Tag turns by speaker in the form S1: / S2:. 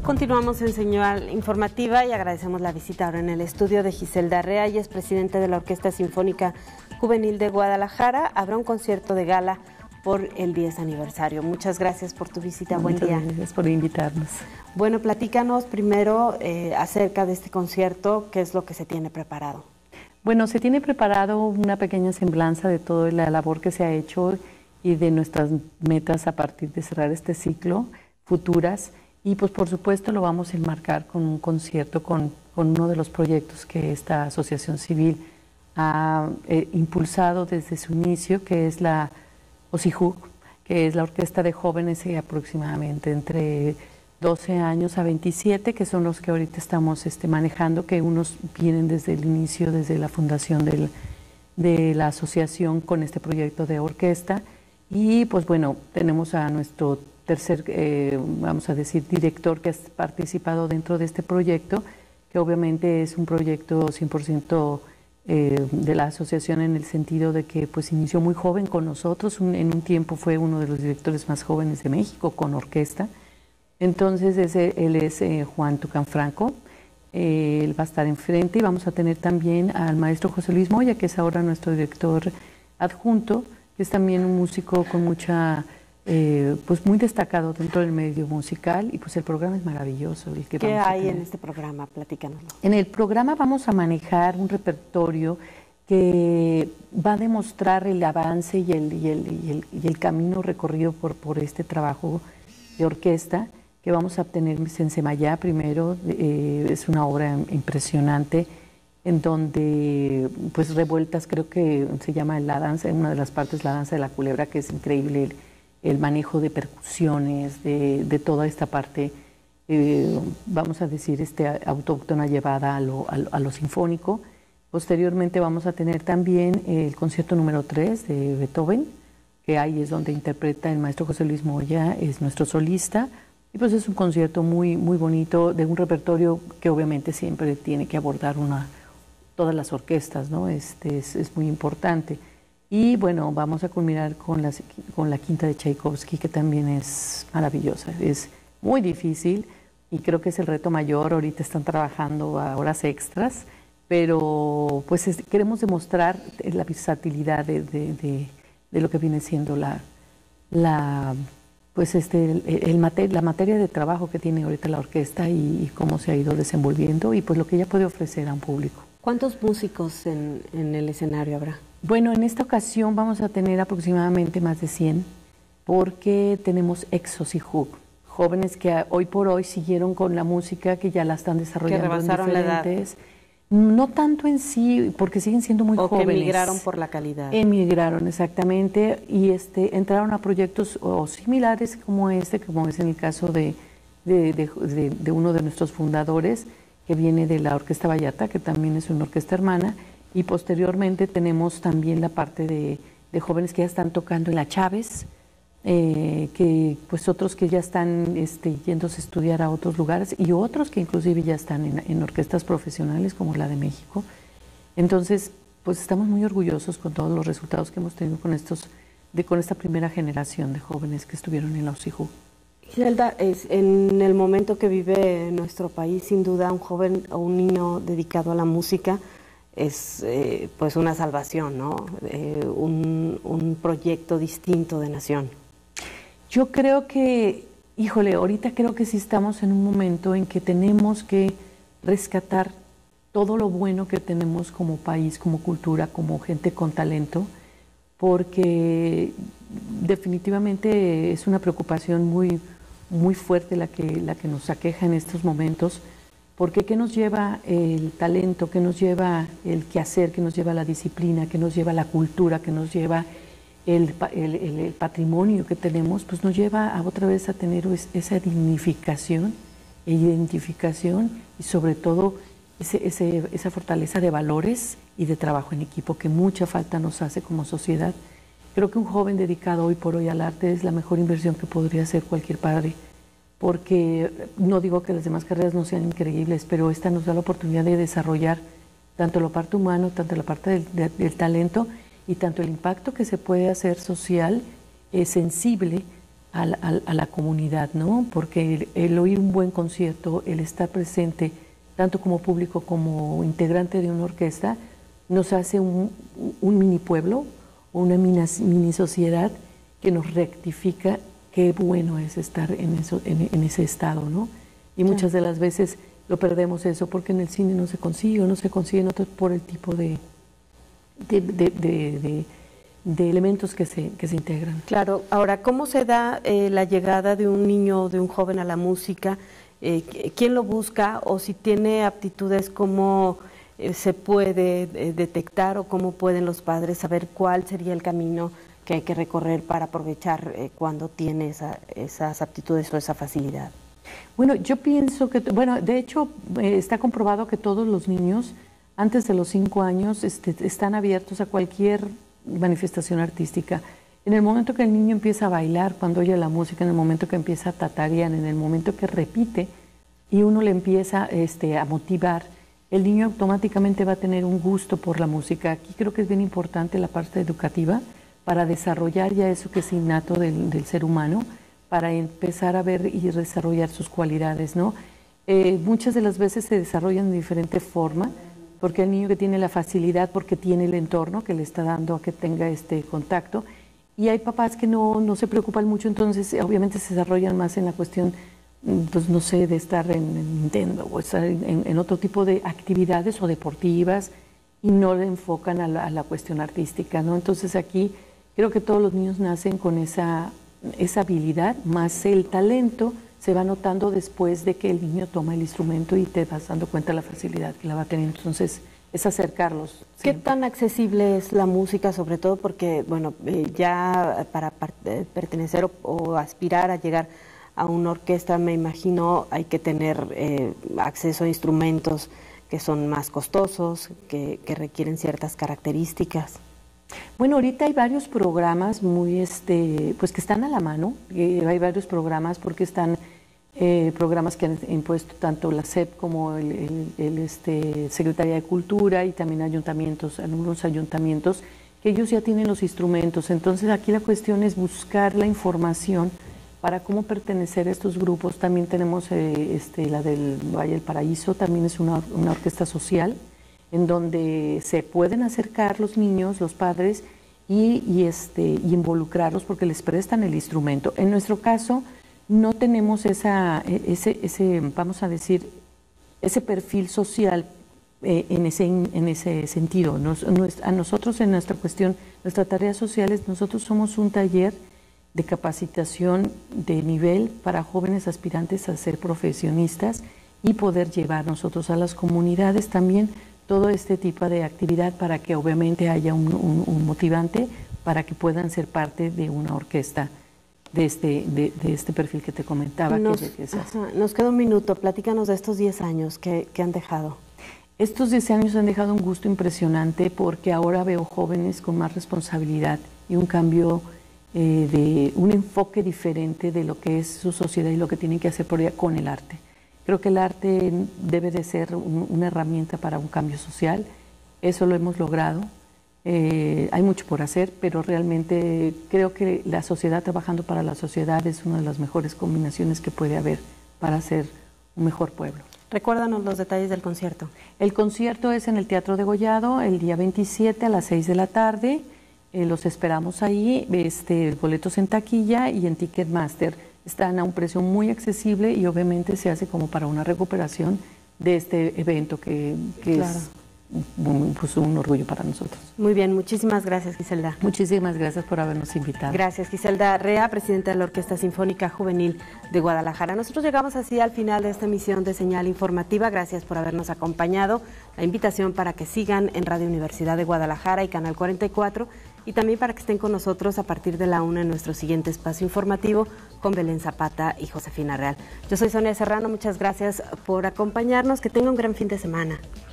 S1: Continuamos en Señal Informativa y agradecemos la visita ahora en el estudio de Giselda Reyes, presidente de la Orquesta Sinfónica Juvenil de Guadalajara. Habrá un concierto de gala por el 10 aniversario. Muchas gracias por tu visita. Buen día.
S2: Muchas gracias por invitarnos.
S1: Bueno, platícanos primero acerca de este concierto, ¿qué es lo que se tiene preparado?
S2: Bueno, se tiene preparado una pequeña semblanza de toda la labor que se ha hecho y de nuestras metas a partir de cerrar este ciclo, futuras. Y pues por supuesto lo vamos a enmarcar con un concierto con uno de los proyectos que esta asociación civil ha impulsado desde su inicio, que es la OSIJUC, que es la Orquesta de Jóvenes aproximadamente entre 12 años a 27, que son los que ahorita estamos manejando, que unos vienen desde el inicio, desde la fundación de la asociación con este proyecto de orquesta. Y pues bueno, tenemos a nuestro tercer, vamos a decir, director que ha participado dentro de este proyecto, que obviamente es un proyecto 100% de la asociación en el sentido de que pues inició muy joven con nosotros, en un tiempo fue uno de los directores más jóvenes de México con orquesta. Entonces él es Juan Tucán Franco, él va a estar enfrente y vamos a tener también al maestro José Luis Moya, que es ahora nuestro director adjunto, que es también un músico con mucha... pues muy destacado dentro del medio musical y pues el programa es maravilloso.
S1: ¿Qué hay en este programa? Platícanoslo.
S2: En el programa vamos a manejar un repertorio que va a demostrar el avance y el camino recorrido por este trabajo de orquesta que vamos a obtener en Sensemayá primero. Es una obra impresionante en donde pues revueltas, creo que se llama la danza, en una de las partes la danza de la culebra, que es increíble el manejo de percusiones, de toda esta parte, vamos a decir, autóctona llevada a lo sinfónico. Posteriormente vamos a tener también el concierto número 3 de Beethoven, que ahí es donde interpreta el maestro José Luis Moya, es nuestro solista, y pues es un concierto muy, muy bonito, de un repertorio que obviamente siempre tiene que abordar todas las orquestas, ¿no? Es muy importante. Y bueno, vamos a culminar con la quinta de Tchaikovsky, que también es maravillosa. Es muy difícil y creo que es el reto mayor. Ahorita están trabajando a horas extras, pero pues queremos demostrar la versatilidad de lo que viene siendo la materia de trabajo que tiene ahorita la orquesta y cómo se ha ido desenvolviendo y pues lo que ella puede ofrecer a un público.
S1: ¿Cuántos músicos en el escenario habrá?
S2: Bueno, en esta ocasión vamos a tener aproximadamente más de 100, porque tenemos ex-OSIJUC, jóvenes que hoy por hoy siguieron con la música, que ya la están desarrollando,
S1: que rebasaron
S2: en diferentes, la edad. No tanto en sí, porque siguen siendo muy jóvenes.
S1: Que emigraron por la calidad.
S2: Emigraron, exactamente, y entraron a proyectos similares como es en el caso de uno de nuestros fundadores, que viene de la Orquesta Vallarta, que también es una orquesta hermana. Y posteriormente tenemos también la parte de jóvenes que ya están tocando en la Chávez, que pues otros que ya están yéndose a estudiar a otros lugares y otros que inclusive ya están en orquestas profesionales como la de México. Entonces, pues estamos muy orgullosos con todos los resultados que hemos tenido con esta primera generación de jóvenes que estuvieron en la OSIJUC.
S1: Giselda, en el momento que vive nuestro país, sin duda un joven o un niño dedicado a la música es pues una salvación, ¿no? Un proyecto distinto de nación.
S2: Yo creo que, híjole, ahorita creo que sí estamos en un momento en que tenemos que rescatar todo lo bueno que tenemos como país, como cultura, como gente con talento, porque definitivamente es una preocupación muy, muy fuerte la que nos aqueja en estos momentos. Porque ¿qué nos lleva el talento? ¿Qué nos lleva el quehacer? ¿Qué nos lleva la disciplina? ¿Qué nos lleva la cultura? ¿Qué nos lleva el patrimonio que tenemos? Pues nos lleva a otra vez a tener esa dignificación e identificación y sobre todo esa fortaleza de valores y de trabajo en equipo que mucha falta nos hace como sociedad. Creo que un joven dedicado hoy por hoy al arte es la mejor inversión que podría hacer cualquier padre. Porque no digo que las demás carreras no sean increíbles, pero esta nos da la oportunidad de desarrollar tanto la parte humana, tanto la parte del talento y tanto el impacto que se puede hacer social, sensible a la comunidad, ¿no? Porque el oír un buen concierto, el estar presente, tanto como público como integrante de una orquesta, nos hace un mini pueblo o una mini sociedad que nos rectifica qué bueno es estar en ese estado, ¿no? Y muchas de las veces lo perdemos eso porque en el cine no se consigue o no se consigue en otros por el tipo de elementos que se integran.
S1: Claro, ahora, ¿cómo se da la llegada de un niño o de un joven a la música? ¿Quién lo busca? O si tiene aptitudes, ¿cómo se puede detectar o cómo pueden los padres saber cuál sería el camino que hay que recorrer para aprovechar cuando tiene esas aptitudes o esa facilidad?
S2: Bueno, yo pienso que, de hecho, está comprobado que todos los niños antes de los 5 años están abiertos a cualquier manifestación artística. En el momento que el niño empieza a bailar, cuando oye la música, en el momento que empieza a tatarear, en el momento que repite y uno le empieza a motivar, el niño automáticamente va a tener un gusto por la música. Aquí creo que es bien importante la parte educativa para desarrollar ya eso que es innato del ser humano, para empezar a ver y desarrollar sus cualidades, ¿no? Muchas de las veces se desarrollan de diferente forma, porque el niño que tiene la facilidad, porque tiene el entorno que le está dando a que tenga este contacto, y hay papás que no se preocupan mucho, entonces obviamente se desarrollan más en la cuestión, pues no sé, de estar en Nintendo o estar en otro tipo de actividades o deportivas, y no le enfocan a la cuestión artística, ¿no? Entonces aquí creo que todos los niños nacen con esa habilidad, más el talento se va notando después de que el niño toma el instrumento y te vas dando cuenta de la facilidad que la va a tener. Entonces, es acercarlos.
S1: ¿Qué
S2: siempre.
S1: tan accesible es la música, sobre todo porque, bueno, ya para pertenecer o aspirar a llegar a una orquesta, me imagino, hay que tener acceso a instrumentos que son más costosos, que requieren ciertas características?
S2: Bueno, ahorita hay varios programas muy, pues que están a la mano. Hay varios programas porque están programas que han impuesto tanto la SEP como Secretaría de Cultura y también ayuntamientos, algunos ayuntamientos, que ellos ya tienen los instrumentos. Entonces aquí la cuestión es buscar la información para cómo pertenecer a estos grupos. También tenemos la del Valle del Paraíso, también es una orquesta social, en donde se pueden acercar los niños, los padres, y involucrarlos porque les prestan el instrumento. En nuestro caso, no tenemos vamos a decir, ese perfil social en ese sentido. A nosotros, en nuestra cuestión, nuestra tarea social es, nosotros somos un taller de capacitación de nivel para jóvenes aspirantes a ser profesionistas y poder llevar nosotros a las comunidades también todo este tipo de actividad para que obviamente haya un motivante para que puedan ser parte de una orquesta de este perfil que te comentaba.
S1: Nos queda un minuto, platícanos de estos 10 años que han dejado.
S2: Estos 10 años han dejado un gusto impresionante porque ahora veo jóvenes con más responsabilidad y un cambio de un enfoque diferente de lo que es su sociedad y lo que tienen que hacer por ella con el arte. Creo que el arte debe de ser una herramienta para un cambio social. Eso lo hemos logrado. Hay mucho por hacer, pero realmente creo que la sociedad trabajando para la sociedad es una de las mejores combinaciones que puede haber para ser un mejor pueblo.
S1: Recuérdanos los detalles del concierto.
S2: El concierto es en el Teatro Degollado el día 27 a las 6 de la tarde. Los esperamos ahí, boletos en taquilla y en Ticketmaster. Están a un precio muy accesible y obviamente se hace como para una recuperación de este evento que claro, es pues un orgullo para nosotros.
S1: Muy bien, muchísimas gracias, Giselda.
S2: Muchísimas gracias por habernos invitado.
S1: Gracias, Giselda Rea, presidenta de la Orquesta Sinfónica Juvenil de Guadalajara. Nosotros llegamos así al final de esta emisión de Señal Informativa. Gracias por habernos acompañado. La invitación para que sigan en Radio Universidad de Guadalajara y Canal 44, y también para que estén con nosotros a partir de la 1 en nuestro siguiente espacio informativo con Belén Zapata y Josefina Real. Yo soy Sonia Serrano, muchas gracias por acompañarnos, que tenga un gran fin de semana.